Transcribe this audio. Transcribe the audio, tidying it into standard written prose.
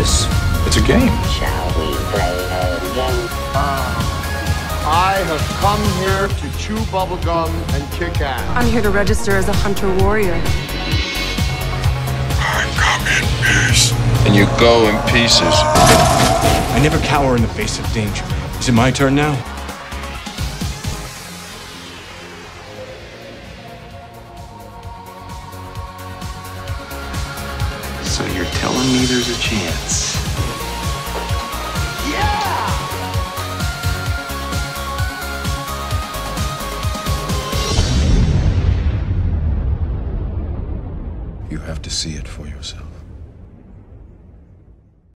this. It's a game. Shall we play a game? I have come here to chew bubblegum and kick ass. I'm here to register as a hunter-warrior. I come in peace. And you go in pieces. I never cower in the face of danger. Is it my turn now? So you're telling me there's a chance? Yeah! You have to see it for yourself.